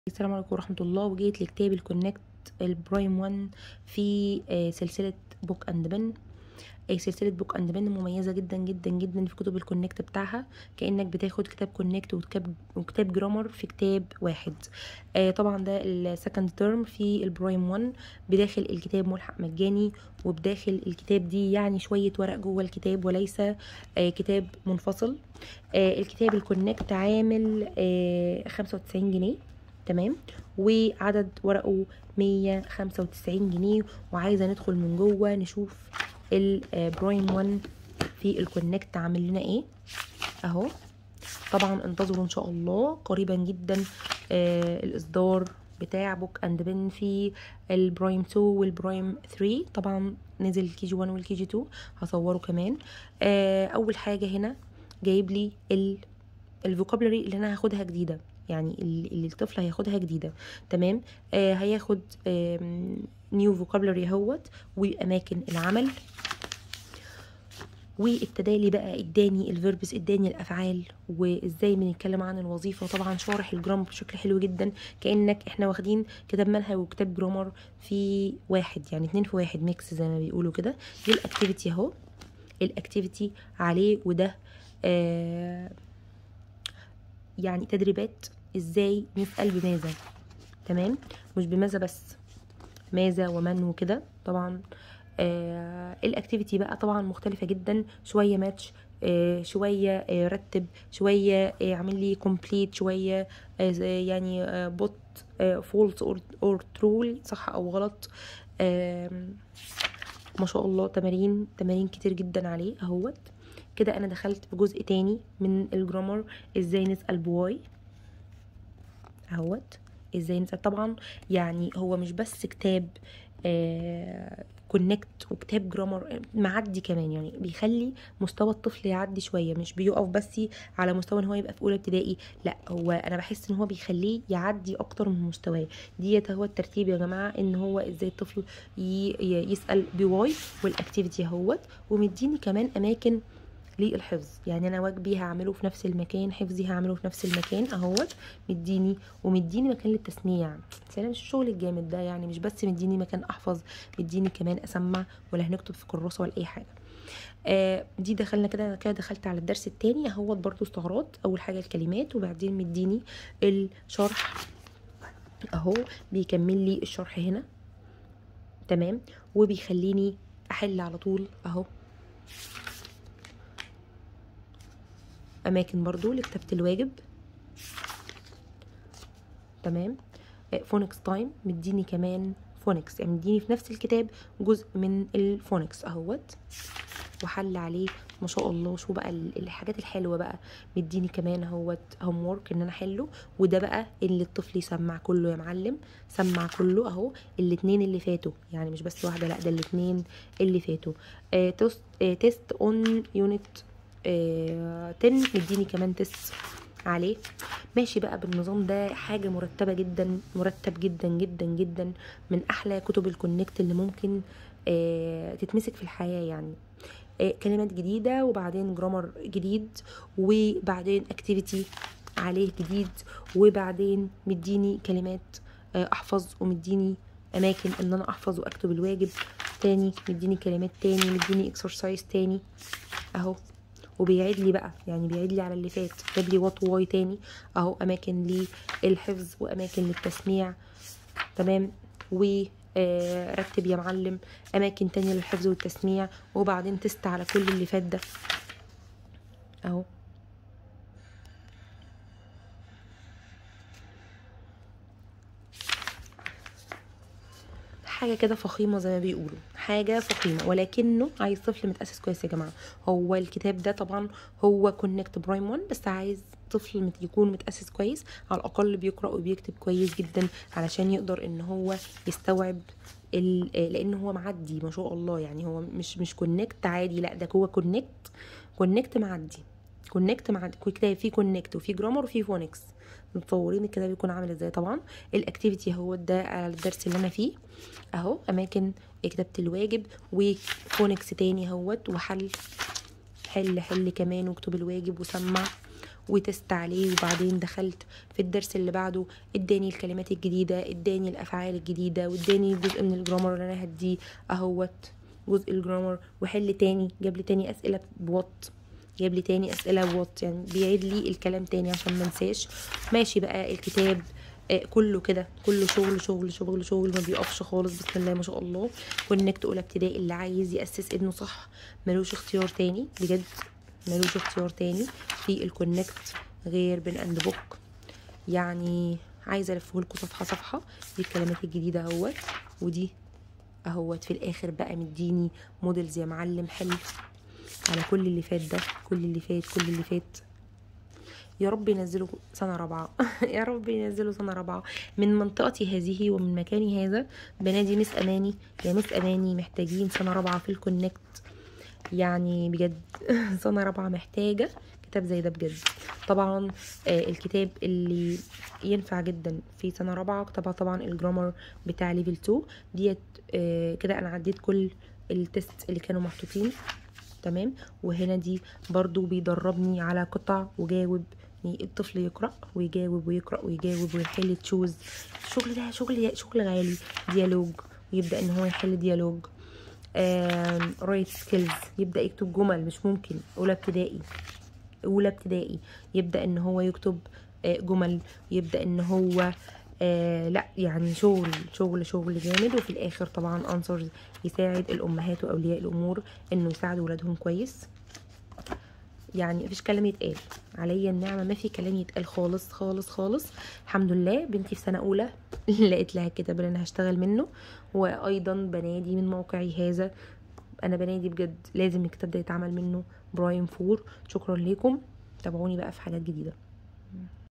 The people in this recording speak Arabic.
السلام عليكم ورحمة الله. وجيت لكتاب الكونكت البرايم 1 في سلسلة بوك اند بن. سلسلة بوك اند بن مميزة جدا جدا جدا في كتب الكونكت بتاعها، كأنك بتاخد كتاب كونكت وكتاب جرامر في كتاب واحد. طبعا ده السكند ترم في البرايم 1. بداخل الكتاب ملحق مجاني، وبداخل الكتاب دي يعني شوية ورق جوه الكتاب وليس كتاب منفصل. الكتاب الكونكت عامل 95 جنيه، تمام، وعدد ورقه 195 جنيه. وعايزه ندخل من جوه نشوف البرايم 1 في الكونكت عامل لنا ايه اهو. طبعا انتظروا ان شاء الله قريبا جدا الاصدار بتاع بوك اند بن في البرايم 2 والبرايم 3. طبعا نزل الكي جي 1 والكي جي 2، هصوره كمان. اول حاجه هنا جايب لي الفوكابلري اللي انا هاخدها جديده، يعني اللي الطفل هياخدها جديده، تمام. هياخد نيو فوكابلري اهوت، واماكن العمل، والتدالي بقى اداني الفيربس، اداني الافعال، وازاي بنتكلم عن الوظيفه. وطبعا شارح الجرامر بشكل حلو جدا، كانك احنا واخدين كتاب منهج وكتاب جرامر في واحد، يعني 2 في 1 ميكس زي ما بيقولوا كده. دي الاكتيفيتي اهو، الاكتيفيتي عليه، وده يعني تدريبات ازاي نسأل بماذا، تمام، مش بماذا بس، ماذا ومن وكده. طبعا الاكتيفيتي بقى طبعا مختلفة جدا، شوية ماتش، شوية رتب، شوية اعمل لي كومبليت، شوية يعني بوت فولس اور ترول، صح او غلط. ما شاء الله تمارين كتير جدا عليه اهوت. كده انا دخلت في جزء تاني من الجرامر، ازاي نسأل بواي اهوت، ازاي نسأل. طبعا يعني هو مش بس كتاب كونكت وكتاب جرامر، معدي كمان، يعني بيخلي مستوى الطفل يعدي شويه، مش بيقف بس على مستوى ان هو يبقى في اولى ابتدائي، لا، هو انا بحس ان هو بيخليه يعدي اكتر من مستواه. ديت هو الترتيب يا جماعه، ان هو ازاي الطفل يسال بواي، والاكتيفيتي اهوت. ومديني كمان اماكن للحفظ، يعني انا واجبي هعمله في نفس المكان، حفظي هعمله في نفس المكان اهوت. ومديني مكان للتسميع. سلام، مش الشغل الجامد ده، يعني مش بس مديني مكان احفظ، مديني كمان اسمع، ولا هنكتب في كراسه ولا اي حاجه. دي دخلنا كده دخلت على الدرس التاني اهوت، برضو استعراض. اول حاجه الكلمات، وبعدين مديني الشرح اهو، بيكمل لي الشرح هنا، تمام، وبيخليني احل على طول اهو. اماكن برضو لكتابة الواجب، تمام. فونكس تايم، مديني كمان فونكس، يعني مديني في نفس الكتاب جزء من الفونكس اهوت، وحل عليه. ما شاء الله، شو بقى الحاجات الحلوه بقى، مديني كمان اهوت هوم وورك ان انا احله. وده بقى اللي الطفل يسمع كله يا معلم، سمع كله اهو. الاتنين اللي فاتوا، يعني مش بس واحده، لا، ده الاتنين اللي فاتوا. تيست اون يونت 10، مديني كمان تيست عليه. ماشي بقى بالنظام ده، حاجه مرتبه جدا، مرتب جدا جدا جدا، من احلى كتب الكونكت اللي ممكن تتمسك في الحياه يعني. كلمات جديده، وبعدين جرامر جديد، وبعدين اكتيفيتي عليه جديد، وبعدين مديني كلمات احفظ، ومديني اماكن ان انا احفظ واكتب الواجب تاني، مديني كلمات تاني، مديني اكسرسايز تاني اهو. وبيعيد لي بقى، يعني بيعيد لي على اللي فات، جاب لي وات واي تاني اهو، اماكن للحفظ واماكن للتسميع، تمام. و رتب يا معلم، اماكن تانية للحفظ والتسميع، وبعدين تست على كل اللي فات ده اهو. حاجه كده فخيمه زي ما بيقولوا، حاجه فخيمه، ولكنه عايز طفل متاسس كويس يا جماعه. هو الكتاب ده طبعا هو كونكت برايم 1، بس عايز طفل يكون متاسس كويس، على الاقل بيقرا وبيكتب كويس جدا، علشان يقدر ان هو يستوعب لان هو معدي ما شاء الله. يعني هو مش كونكت عادي، لا، ده هو كونكت معدي، كونكت مع كتاب فيه كونكت وفيه جرامر وفيه فونكس. متصورين الكتاب يكون عامل ازاي؟ طبعا الاكتيفيتي هو ده على الدرس اللي انا فيه اهو، اماكن كتابة الواجب، وفونكس تاني اهوت، وحل حل كمان، واكتب الواجب وسمع، وتست عليه، وبعدين دخلت في الدرس اللي بعده اداني الكلمات الجديده، اداني الافعال الجديده، واداني جزء من الجرامر اللي انا هديه اهوت جزء الجرامر، وحل تاني، جاب لي تاني اسئله بوط، جاب لي تاني اسئله بوط، يعني بيعيد لي الكلام تاني عشان ما انساش. ماشي بقى الكتاب كله كده، كله شغل شغل شغل شغل، ما بيقفش خالص، بسم الله ما شاء الله. كونكت اولى ابتدائي، اللي عايز ياسس ابنه صح ملوش اختيار تاني بجد، ملوش اختيار تاني في الكونكت غير بن اند بوك. يعني عايزه الفهولكوا صفحه صفحه، دي الكلمات الجديده اهوت، ودي اهوت في الاخر بقى مديني موديلز يا معلم حلو على كل اللي فات ده، كل اللي فات، كل اللي فات. يا رب ينزلوا سنة رابعة يا رب ينزلوا سنة رابعة. من منطقتي هذه ومن مكاني هذا بنادي مس أماني، يا مس أماني محتاجين سنة رابعة في الكونكت يعني بجد سنة رابعة محتاجة كتاب زي ده بجد. طبعا الكتاب اللي ينفع جدا في سنة رابعة طبعا الجرامر بتاع ليفل 2 ديت. كده انا عديت كل التست اللي كانوا محطوطين تمام. وهنا دي برضو بيدربني على قطع وجاوب، يعني الطفل يقرأ ويجاوب ويقرأ ويجاوب ويحل تشوز. الشغل ده شغل غالي. ديالوج، ويبدأ ان هو يحل ديالوج. رايت سكيلز، يبدأ يكتب جمل، مش ممكن اولى ابتدائي يبدأ ان هو يكتب جمل، يبدأ ان هو لا يعني شغل جامد. وفي الاخر طبعا انسرز يساعد الامهات واولياء الامور انه يساعدوا ولادهم كويس. يعني مفيش كلام يتقال، عليا النعمه ما في كلام يتقال خالص خالص خالص. الحمد لله بنتي في سنه اولى لقيت لها الكتاب اللي انا هشتغل منه. وايضا بنادي من موقعي هذا، انا بنادي بجد لازم الكتاب ده يتعمل منه برايم 4. شكرا لكم، تابعوني بقى في حاجات جديده.